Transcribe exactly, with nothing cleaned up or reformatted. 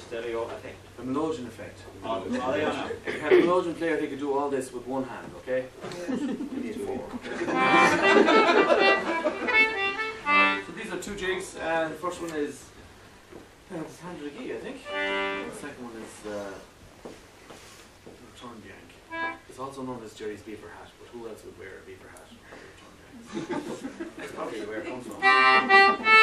stereo, I think. A melodeon effect. Oh, oh, yeah. If you had a melodeon player, he could do all this with one hand, okay? We need four. So these are two jigs, and the first one is uh, Tandragee, I think. And the second one is uh, Returned Yank. It's also known as Jerry's Beaver hat, but who else would wear a beaver hat? That's probably where it comes from.